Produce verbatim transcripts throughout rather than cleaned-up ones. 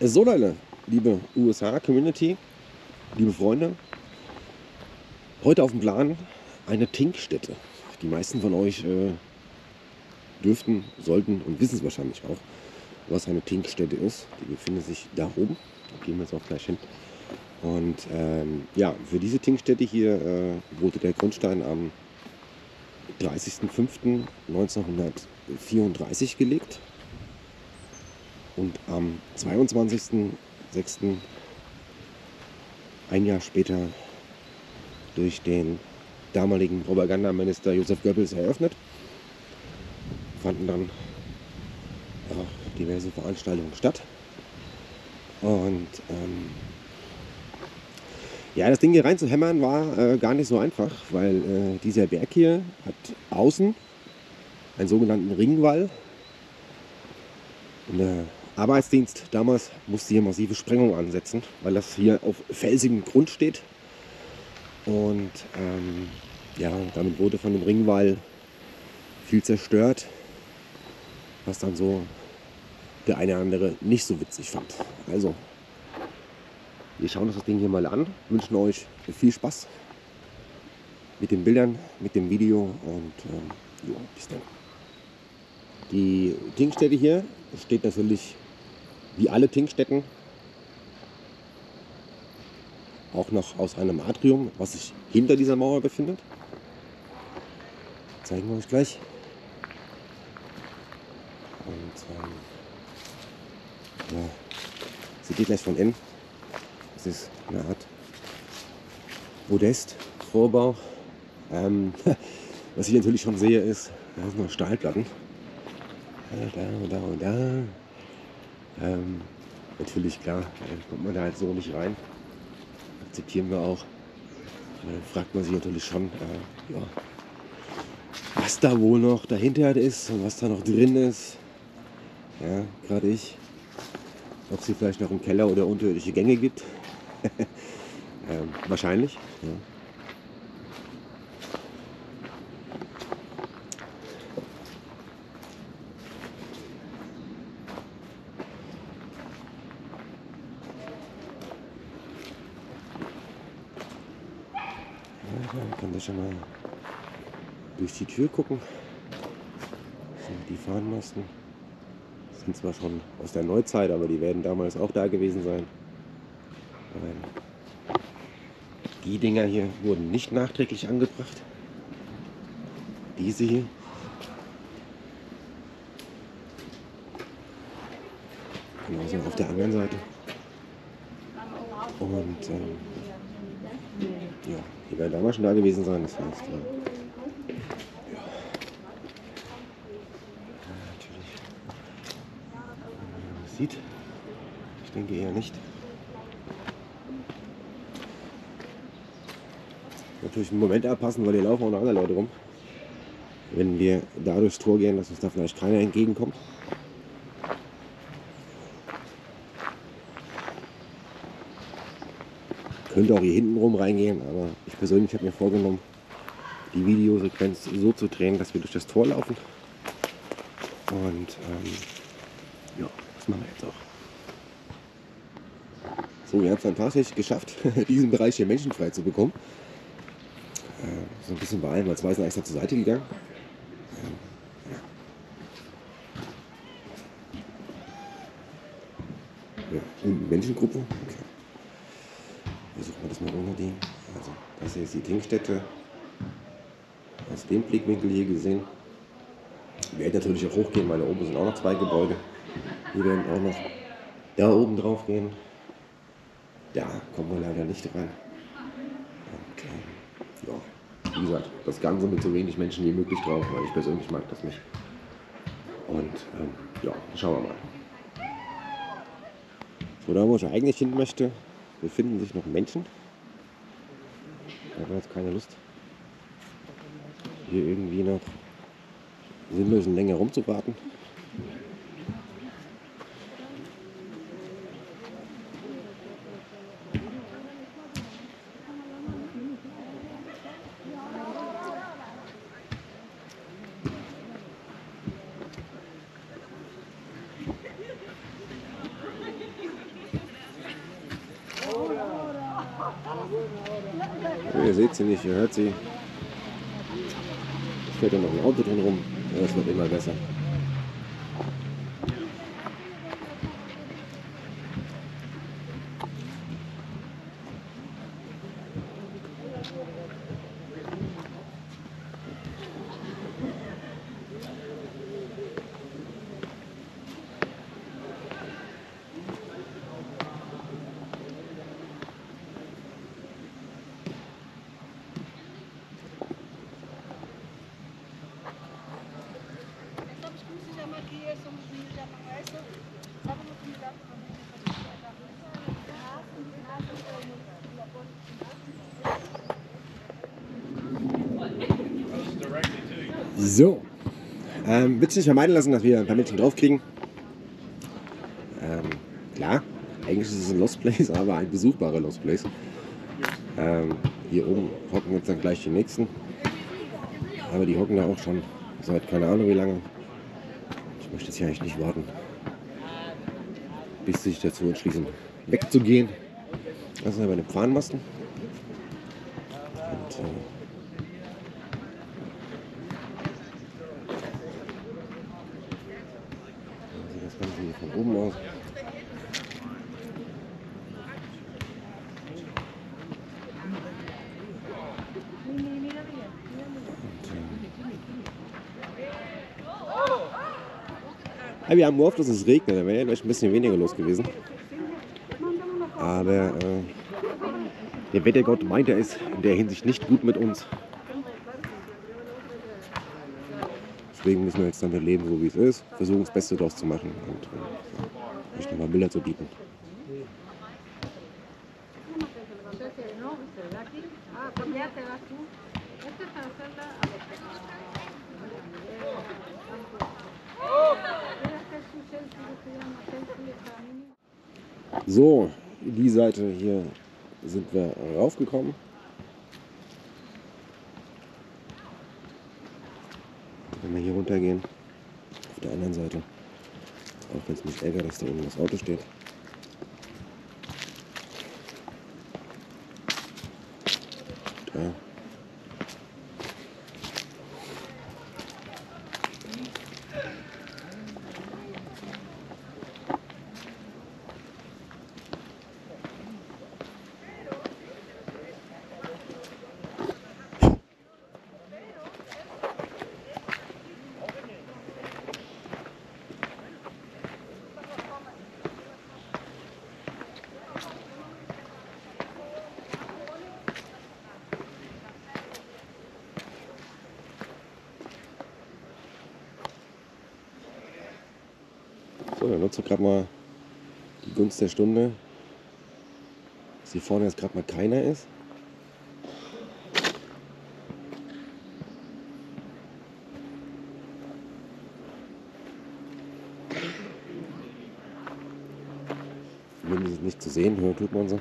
So Leute, liebe U S A-Community, liebe Freunde, heute auf dem Plan eine Tinkstätte. Die meisten von euch äh, dürften, sollten und wissen es wahrscheinlich auch, was eine Tinkstätte ist. Die befindet sich da oben, da gehen wir jetzt auch gleich hin. Und ähm, ja, für diese Tinkstätte hier äh, wurde der Grundstein am dreißigsten fünften neunzehnhundertvierunddreißig gelegt. Und am zweiundzwanzigsten sechsten ein Jahr später durch den damaligen Propagandaminister Joseph Goebbels eröffnet. Fanden dann ja, diverse Veranstaltungen statt. Und ähm, ja, das Ding hier reinzuhämmern war äh, gar nicht so einfach, weil äh, dieser Berg hier hat außen einen sogenannten Ringwall. Und der Arbeitsdienst damals musste hier massive Sprengungen ansetzen, weil das hier auf felsigem Grund steht. Und ähm, ja, damit wurde von dem Ringwall viel zerstört, was dann so der eine oder andere nicht so witzig fand. Also, wir schauen uns das Ding hier mal an, wünschen euch viel Spaß mit den Bildern, mit dem Video und ähm, jo, bis dann. Die Tinkstätte hier steht natürlich wie alle Tinkstätten auch noch aus einem Atrium, was sich hinter dieser Mauer befindet. Zeigen wir euch gleich. Und ähm, ja, seht ihr gleich von innen. Das ist eine Art Podest, Vorbau. Ähm, was ich natürlich schon sehe ist, da sind noch Stahlplatten. Da und da und da. Ähm, natürlich, klar, äh, kommt man da halt so nicht rein. Akzeptieren wir auch. Äh, fragt man sich natürlich schon, äh, ja, was da wohl noch dahinter ist und was da noch drin ist. Ja, gerade ich. Ob es hier vielleicht noch im Keller oder unterirdische Gänge gibt. ähm, wahrscheinlich. Ja. Man kann da schon mal durch die Tür gucken. So, die Fahnenmasten sind zwar schon aus der Neuzeit, aber die werden damals auch da gewesen sein. Ähm, die Dinger hier wurden nicht nachträglich angebracht. Diese hier. Genauso auf der anderen Seite. Und ähm, ja, die werden damals schon da gewesen sein, das heißt, ja. Ja. Ja, natürlich. Wenn man das sieht, ich denke eher nicht. Natürlich einen Moment abpassen, weil hier laufen auch noch andere Leute rum. Wenn wir da durchs Tor gehen, dass uns da vielleicht keiner entgegenkommt. Könnte auch hier hinten rum reingehen, aber ich persönlich habe mir vorgenommen, die Videosequenz so zu drehen, dass wir durch das Tor laufen. Und ähm, ja, das machen wir jetzt auch. So, wir haben es dann tatsächlich geschafft, diesen Bereich hier menschenfrei zu bekommen. Äh, so ein bisschen beeilen, weil zwei sind extra zur Seite gegangen. Ähm, ja. Ja, und Menschengruppe. Okay. Versuchen wir das mal ohne die. Also, das hier ist die Tinkstätte. Aus dem Blickwinkel hier gesehen. Wir werden natürlich auch hochgehen, weil da oben sind auch noch zwei Gebäude. Wir werden auch noch da oben drauf gehen. Da kommen wir leider nicht rein. Und, ähm, ja, wie gesagt, das Ganze mit so wenig Menschen wie möglich drauf, weil ich persönlich mag das nicht. Und ähm, ja, schauen wir mal. So, da wo ich eigentlich hin möchte, befinden sich noch Menschen. Ich habe jetzt keine Lust, hier irgendwie noch sinnlosen länger rumzuwarten. Ihr seht sie nicht, ihr hört sie. Es fährt ja noch ein Auto drin rum. Ja, das wird immer besser. So, ähm, wird sich nicht vermeiden lassen, dass wir ein paar Mädchen draufkriegen. Ähm, klar, eigentlich ist es ein Lost Place, aber ein besuchbarer Lost Place. Ähm, hier oben hocken jetzt dann gleich die nächsten. Aber die hocken da auch schon seit keine Ahnung wie lange. Ich möchte jetzt hier eigentlich nicht warten, bis sie sich dazu entschließen, wegzugehen. Das sind ja bei den Pfahnmasten. Und, äh, das Ganze hier von oben aus. Ja, wir haben gehofft, dass es regnet, da wäre ja gleich ein bisschen weniger los gewesen. Aber äh, der Wettergott meint, er ist in der Hinsicht nicht gut mit uns. Deswegen müssen wir jetzt damit leben, so wie es ist, versuchen das Beste daraus zu machen und äh, euch nochmal Bilder zu bieten. So, die Seite hier sind wir raufgekommen. Wenn wir hier runtergehen, auf der anderen Seite, auch wenn es mich ärgert, dass da oben das Auto steht. Da. So, dann nutze gerade mal die Gunst der Stunde, dass hier vorne jetzt gerade mal keiner ist. Zumindest nicht zu sehen, hören tut man so.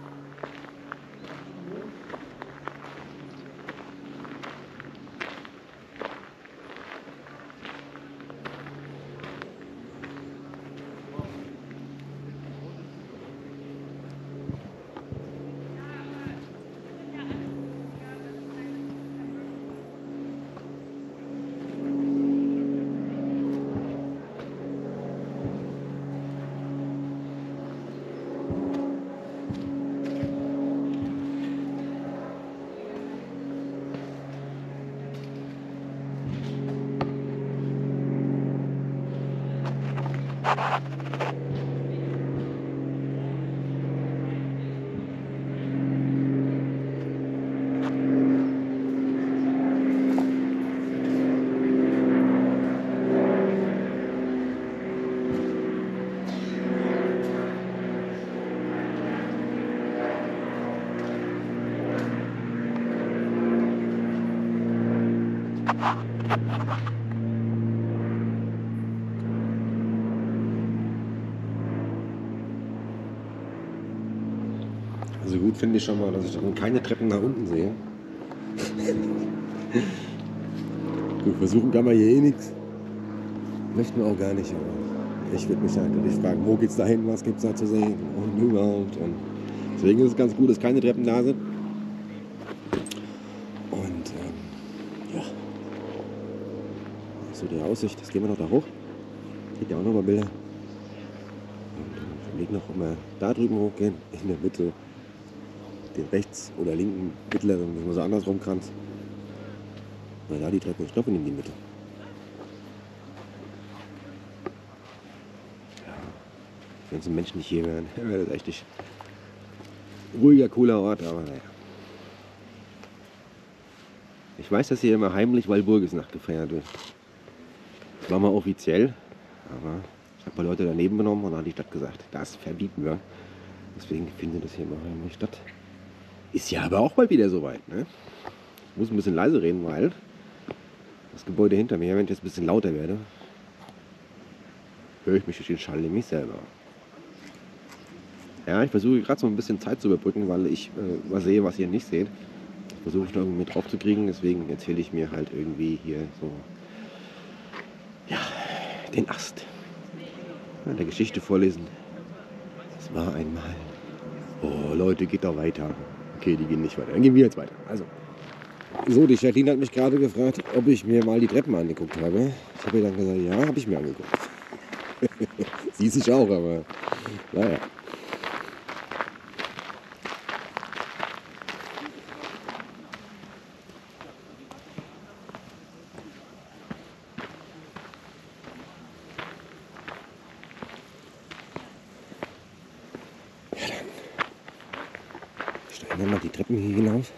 Also gut finde ich schon mal, dass ich dann keine Treppen nach unten sehe. Gut, versuchen kann man hier eh nichts. Möchten wir auch gar nicht, aber ich würde mich halt natürlich fragen, wo geht's da hin, was gibt's da zu sehen und überhaupt. Und Deswegen ist es ganz gut, dass keine Treppen da sind. Und ähm, ja, so die Aussicht. Jetzt gehen wir noch da hoch. Gibt ja auch noch mal Bilder. Und ich überlege noch, ob wir da drüben hochgehen, in der Mitte, den rechts oder linken mittleren, wenn man so andersrum kann. Weil da die Treppe, ich glaube, in die Mitte. Ja, wenn es Menschen nicht hier wären, wäre das echt nicht ruhiger, cooler Ort, aber naja. Ich weiß, dass hier immer heimlich Walpurgisnacht gefeiert wird. Das war mal offiziell, aber ich habe ein paar Leute daneben genommen und dann hat die Stadt gesagt, das verbieten wir. Deswegen findet das hier immer heimlich statt. Ist ja aber auch bald wieder soweit, ne? Ich muss ein bisschen leise reden, weil das Gebäude hinter mir, wenn ich jetzt ein bisschen lauter werde, höre ich mich durch den Schall nämlich selber. Ja, ich versuche gerade so ein bisschen Zeit zu überbrücken, weil ich äh, was sehe, was ihr nicht seht. Das versuche ich noch irgendwie mit drauf zu kriegen, deswegen erzähle ich mir halt irgendwie hier so, ja, den Ast ja, der Geschichte vorlesen. Es war einmal. Oh Leute, geht doch weiter. Okay, die gehen nicht weiter. Dann gehen wir jetzt weiter. Also, so, die Jacqueline hat mich gerade gefragt, ob ich mir mal die Treppen angeguckt habe. Ich habe ihr dann gesagt, ja, habe ich mir angeguckt. Sie sich auch, aber naja. Ja, dann steigen wir mal die Treppen hier hinauf.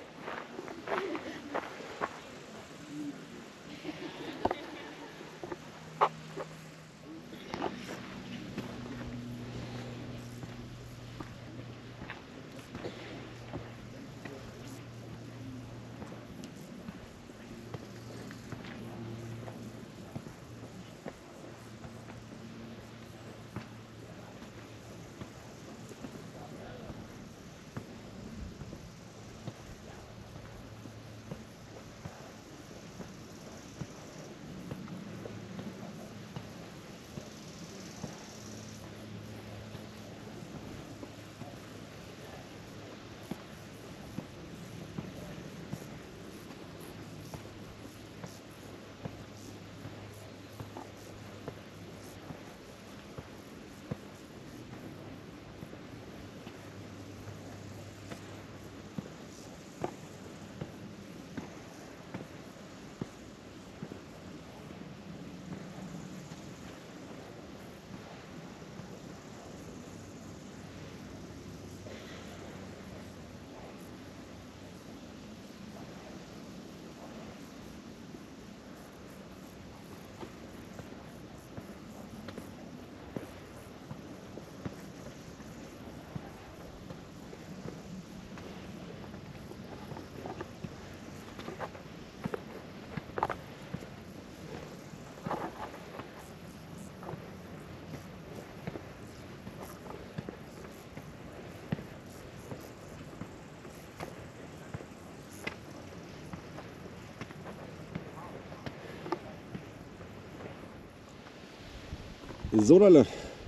So, Leute.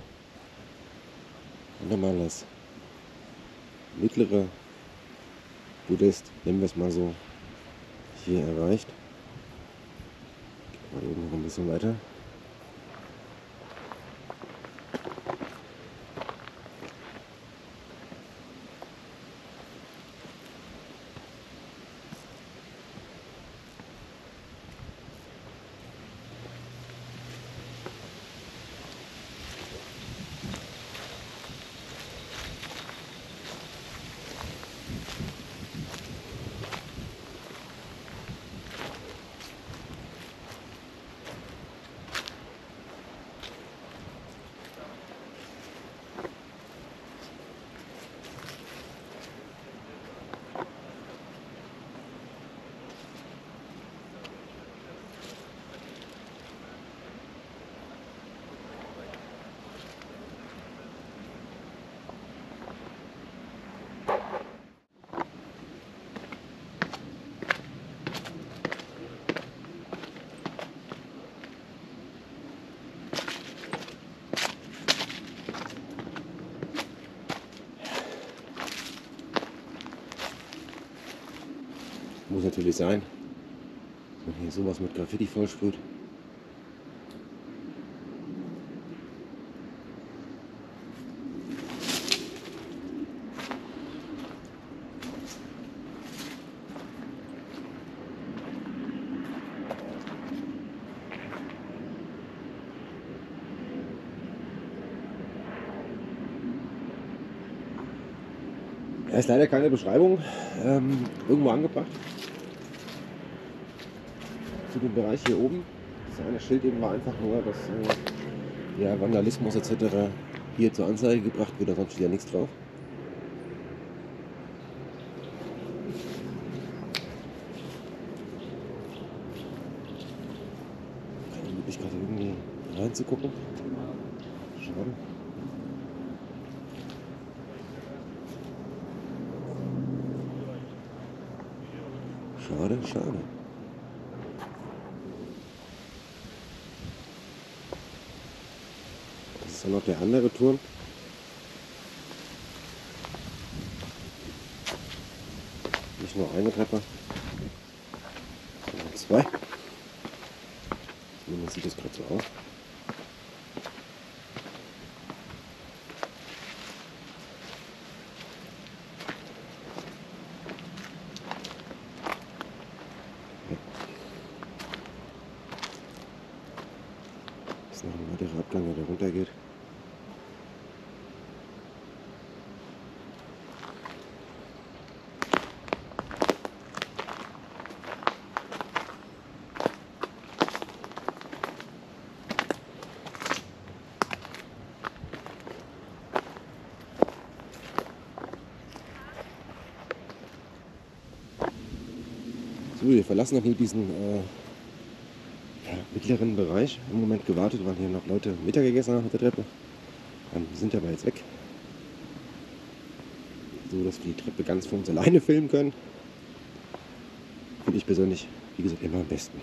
Und dann mal das mittlere Podest, nennen wir es mal so, hier erreicht. Mal eben noch ein bisschen weiter. Muss natürlich sein. Wenn hier sowas mit Graffiti vollsprüht. Er ist leider keine Beschreibung ähm, irgendwo angebracht. Zu dem Bereich hier oben. Das eine Schild eben war einfach nur, dass äh, ja, Vandalismus et cetera hier zur Anzeige gebracht wird, sonst steht ja nichts drauf. Keine Möglichkeit irgendwie reinzugucken. Schade. Schade, schade. Das ist dann noch der andere Turm. Nicht nur eine Treppe, sondern zwei. Zumindest sieht das gerade so aus. Das ist noch ein weiterer Abgang, der da runter geht. So, wir verlassen noch hier diesen äh, ja, mittleren Bereich. Im Moment gewartet, weil hier noch Leute Mittag gegessen haben mit der Treppe. Ähm, die sind aber jetzt weg. So, dass wir die Treppe ganz für uns alleine filmen können. Finde ich persönlich, wie gesagt, immer am besten.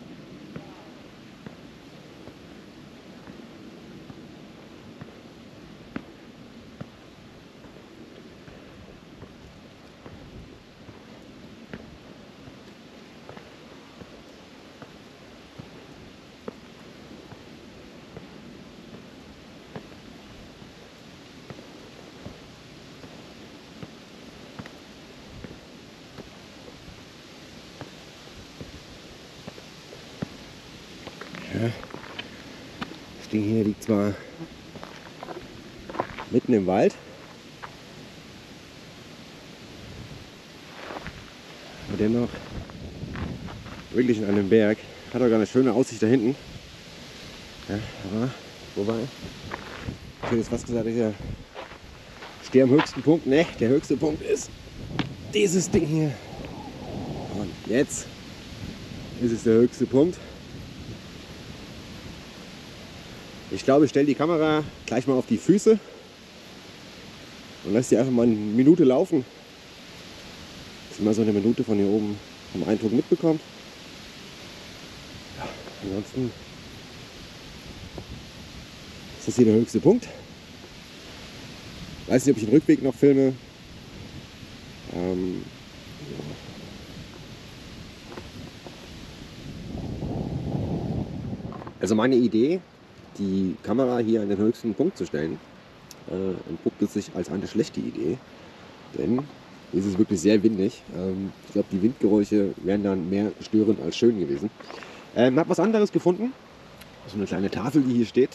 Ja, das Ding hier liegt zwar mitten im Wald, aber dennoch wirklich in einem Berg. Hat auch eine schöne Aussicht da hinten. Ja, aber wobei, ich hätte jetzt fast gesagt, ich ja, stehe am höchsten Punkt. Ne, der höchste Punkt ist dieses Ding hier. Und jetzt ist es der höchste Punkt. Ich glaube, ich stelle die Kamera gleich mal auf die Füße und lasse sie einfach mal eine Minute laufen, dass man so eine Minute von hier oben vom Eindruck mitbekommt. Ja, ansonsten ist das hier der höchste Punkt. Ich weiß nicht, ob ich den Rückweg noch filme. Ähm, ja. Also meine Idee, die Kamera hier an den höchsten Punkt zu stellen, äh, entpuppt sich als eine schlechte Idee, denn es ist wirklich sehr windig. Ähm, ich glaube, die Windgeräusche wären dann mehr störend als schön gewesen. Ich ähm, habe was anderes gefunden, so eine kleine Tafel, die hier steht.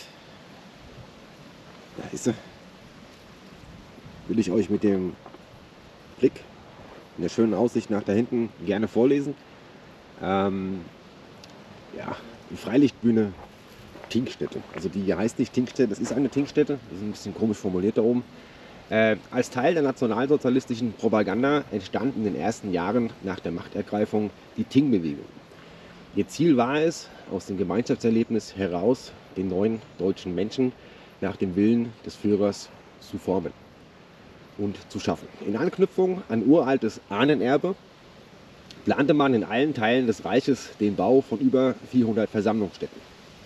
Da ist sie. Will ich euch mit dem Blick in der schönen Aussicht nach da hinten gerne vorlesen. Ähm, ja, die Freilichtbühne Tinkstätte. Also die heißt nicht Tinkstätte, das ist eine Tinkstätte, das ist ein bisschen komisch formuliert da oben. Äh, als Teil der nationalsozialistischen Propaganda entstand in den ersten Jahren nach der Machtergreifung die Ting-Bewegung. Ihr Ziel war es, aus dem Gemeinschaftserlebnis heraus den neuen deutschen Menschen nach dem Willen des Führers zu formen und zu schaffen. In Anknüpfung an uraltes Ahnenerbe plante man in allen Teilen des Reiches den Bau von über vierhundert Versammlungsstätten,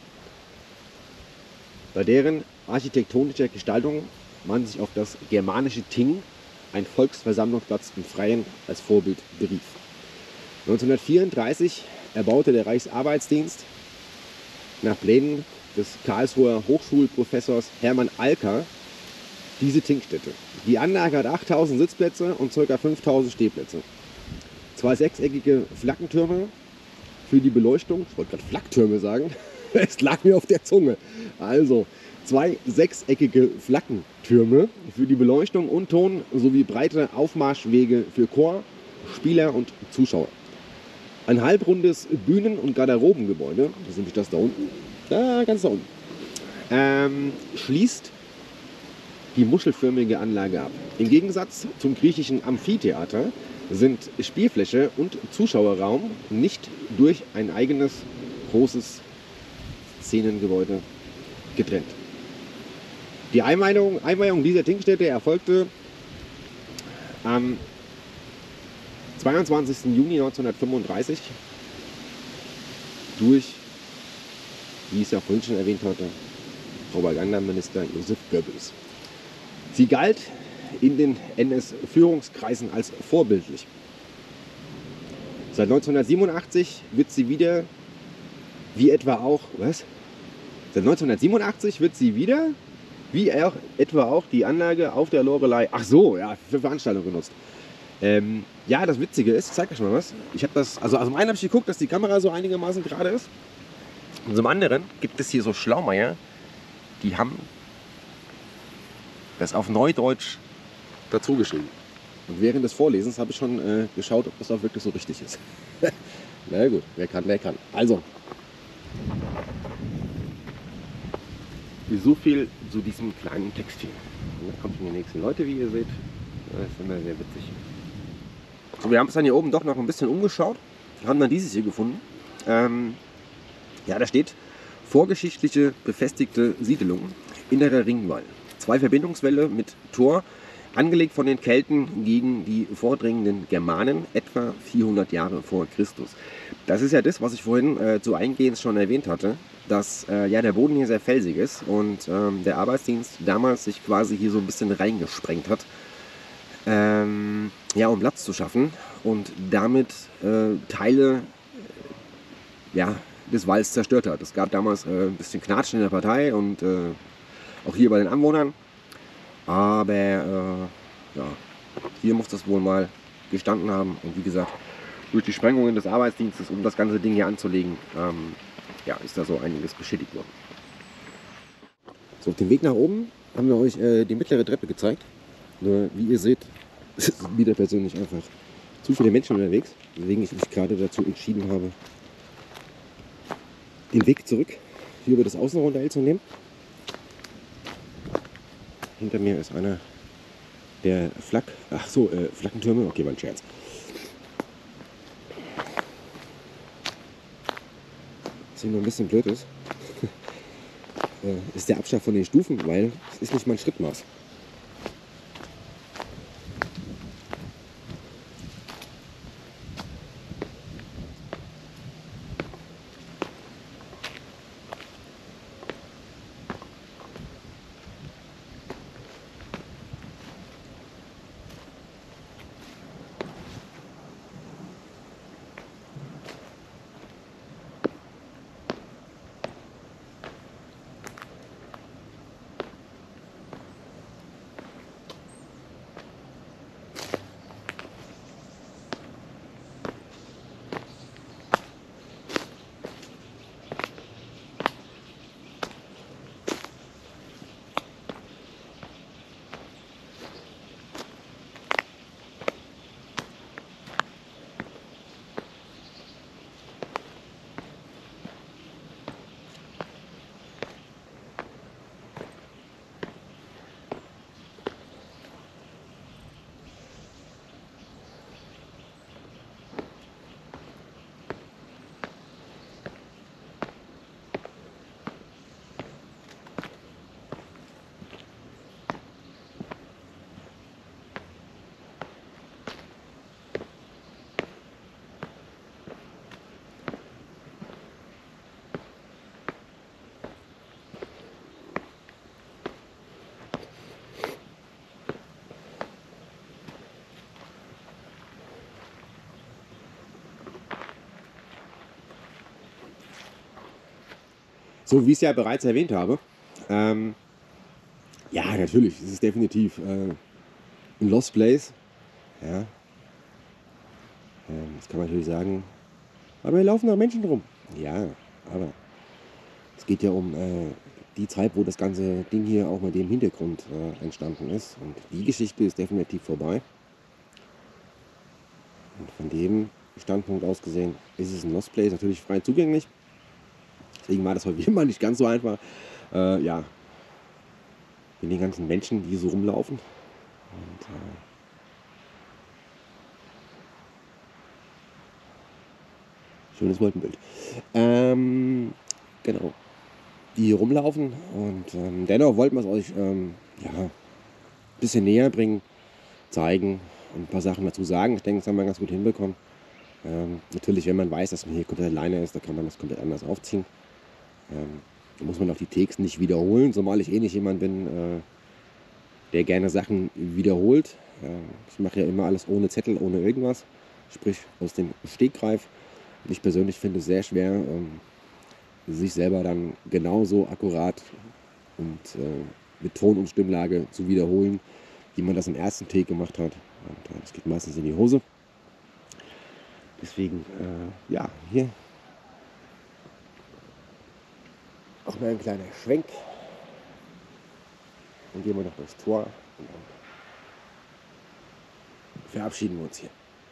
bei deren architektonischer Gestaltung man sich auf das germanische Ting, ein Volksversammlungsplatz im Freien, als Vorbild berief. neunzehnhundertvierunddreißig erbaute der Reichsarbeitsdienst nach Plänen des Karlsruher Hochschulprofessors Hermann Alka diese Tinkstätte. Die Anlage hat achttausend Sitzplätze und ca. fünftausend Stehplätze. Zwei sechseckige Flaggentürme für die Beleuchtung. Ich wollte gerade Flacktürme sagen. Es lag mir auf der Zunge. Also zwei sechseckige Flaggentürme für die Beleuchtung und Ton sowie breite Aufmarschwege für Chor, Spieler und Zuschauer. Ein halbrundes Bühnen- und Garderobengebäude, das ist nämlich das da unten, da ganz da unten, ähm, schließt die muschelförmige Anlage ab. Im Gegensatz zum griechischen Amphitheater sind Spielfläche und Zuschauerraum nicht durch ein eigenes großes Szenengebäude getrennt. Die Einweihung, Einweihung dieser Tinkstätte erfolgte am zweiundzwanzigsten Juni neunzehnhundertfünfunddreißig durch, wie ich es ja vorhin schon erwähnt hatte, Propagandaminister Josef Goebbels. Sie galt in den N S-Führungskreisen als vorbildlich. Seit neunzehnhundertsiebenundachtzig wird sie wieder, wie etwa auch, was? Seit neunzehnhundertsiebenundachtzig wird sie wieder, wie auch, etwa auch die Anlage auf der Loreley, ach so, ja, für Veranstaltungen genutzt. Ähm, ja, das Witzige ist, ich zeig euch mal was. Ich habe das, also zum einen habe ich geguckt, dass die Kamera so einigermaßen gerade ist. Und zum anderen gibt es hier so Schlaumeier, die haben das auf Neudeutsch dazu geschrieben. Und während des Vorlesens habe ich schon äh, geschaut, ob das auch wirklich so richtig ist. Na gut, wer kann, der kann. Also, so viel zu diesem kleinen Text hier. Und dann kommen schon die nächsten Leute, wie ihr seht. Das ist immer sehr witzig. So, wir haben uns dann hier oben doch noch ein bisschen umgeschaut. Wir haben dann dieses hier gefunden. Ähm, ja, da steht vorgeschichtliche befestigte Siedelung, innerer Ringwall. Zwei Verbindungswälle mit Tor, angelegt von den Kelten gegen die vordringenden Germanen, etwa vierhundert Jahre vor Christus. Das ist ja das, was ich vorhin äh, zu Eingehens schon erwähnt hatte, dass äh, ja, der Boden hier sehr felsig ist und ähm, der Arbeitsdienst damals sich quasi hier so ein bisschen reingesprengt hat, ähm, ja, um Platz zu schaffen und damit äh, Teile äh, ja, des Walls zerstört hat. Es gab damals äh, ein bisschen Knatschen in der Partei und äh, auch hier bei den Anwohnern. Aber äh, ja, hier muss das wohl mal gestanden haben. Und wie gesagt, durch die Sprengungen des Arbeitsdienstes, um das ganze Ding hier anzulegen, ähm, ja, ist da so einiges beschädigt worden. So, auf dem Weg nach oben haben wir euch äh, die mittlere Treppe gezeigt. Nur wie ihr seht, ist wieder persönlich einfach zu viele Menschen unterwegs, weswegen ich mich gerade dazu entschieden habe, den Weg zurück hier über das Außenrondell zu nehmen. Hinter mir ist einer der Flak, ach so, äh, Flaggentürme, okay, war ein Scherz. Was hier nur ein bisschen blöd ist, äh, ist der Abstand von den Stufen, weil es ist nicht mein Schrittmaß. So wie ich es ja bereits erwähnt habe, ähm, ja, natürlich, es ist definitiv äh, ein Lost Place. Ja, ähm, das kann man natürlich sagen, aber hier laufen noch Menschen rum. Ja, aber es geht ja um äh, die Zeit, wo das ganze Ding hier auch mit dem Hintergrund äh, entstanden ist. Und die Geschichte ist definitiv vorbei. Und von dem Standpunkt aus gesehen ist es ein Lost Place, natürlich frei zugänglich. Deswegen war das heute immer nicht ganz so einfach. Äh, ja, mit den ganzen Menschen, die so rumlaufen. Und, äh, schönes Wolkenbild. Ähm, genau. Die hier rumlaufen. Und ähm, dennoch wollten wir es euch ähm, ja, ein bisschen näher bringen, zeigen und ein paar Sachen dazu sagen. Ich denke, das haben wir ganz gut hinbekommen. Ähm, natürlich, wenn man weiß, dass man hier komplett alleine ist, dann kann man das komplett anders aufziehen. Ähm, da muss man auch die Takes nicht wiederholen, zumal ich eh nicht jemand bin, äh, der gerne Sachen wiederholt. Ähm, ich mache ja immer alles ohne Zettel, ohne irgendwas, sprich aus dem Stegreif. Und ich persönlich finde es sehr schwer, ähm, sich selber dann genauso akkurat und äh, mit Ton und Stimmlage zu wiederholen, wie man das im ersten Take gemacht hat. Und äh, das geht meistens in die Hose. Deswegen, äh, ja, hier auch mal ein kleiner Schwenk. Dann gehen wir noch durchs Tor und dann verabschieden wir uns hier.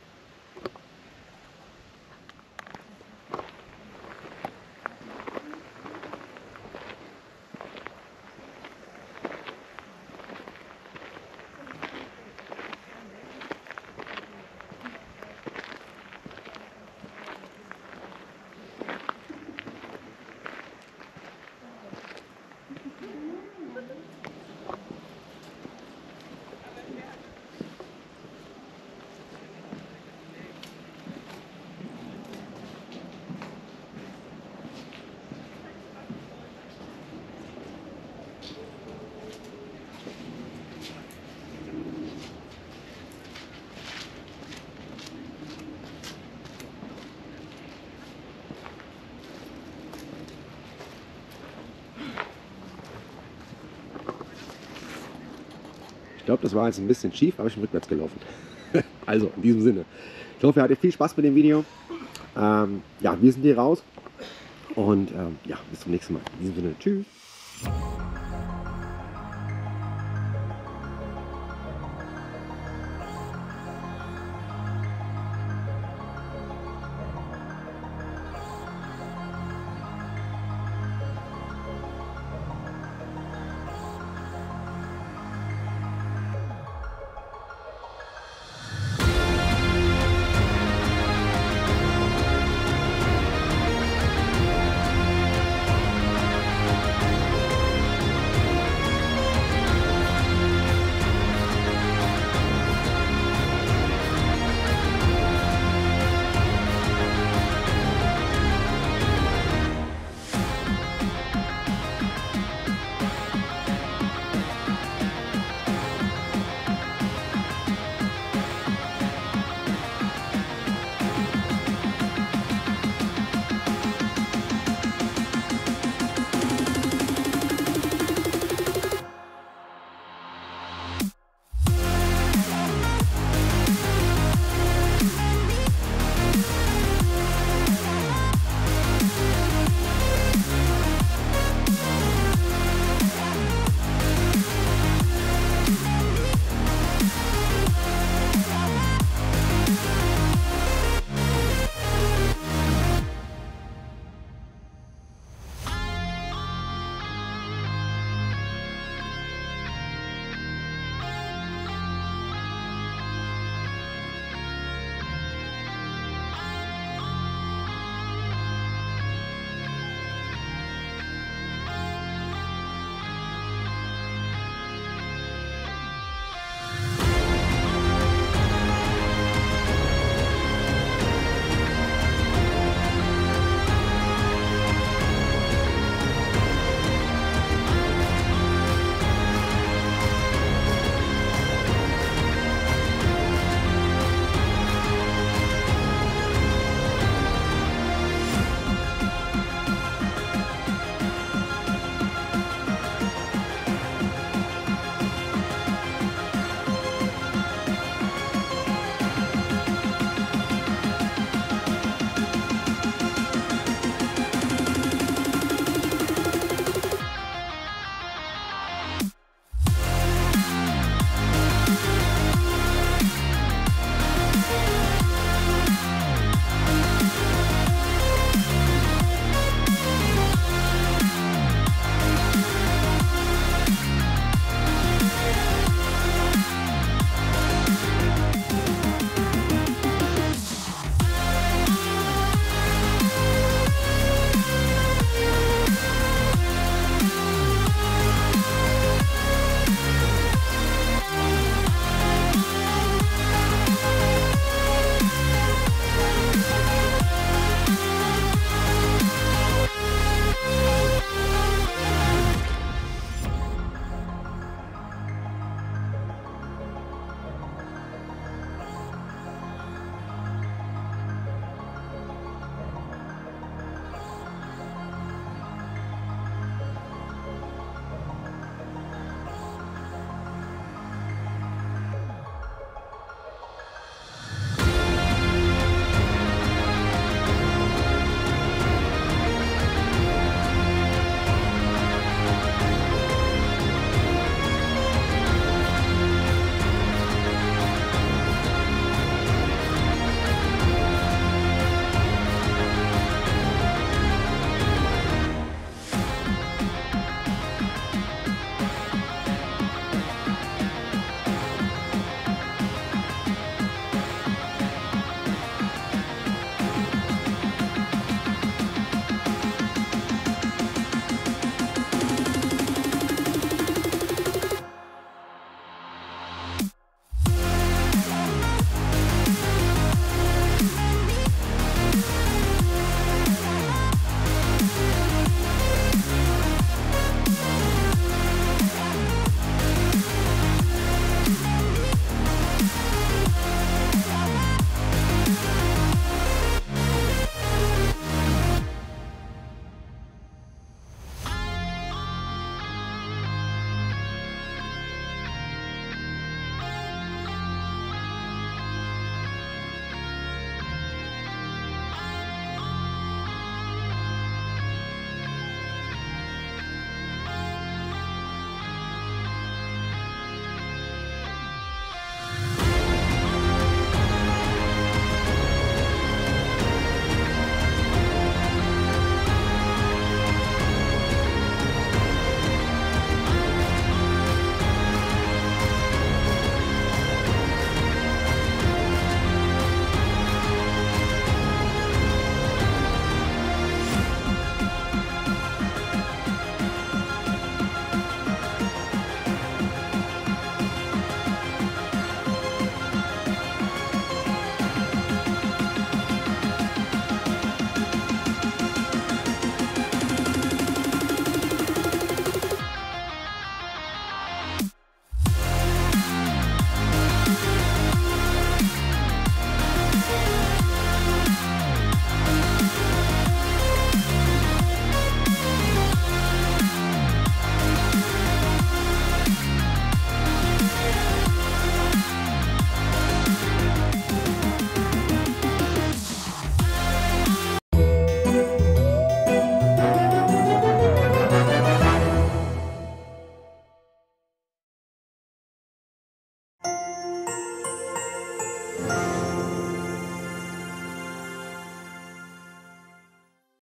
Ich glaube, das war jetzt ein bisschen schief, aber ich bin rückwärts gelaufen. Also, in diesem Sinne. Ich hoffe, ihr hattet viel Spaß mit dem Video. Ähm, ja, wir sind hier raus. Und ähm, ja, bis zum nächsten Mal. In diesem Sinne, tschüss.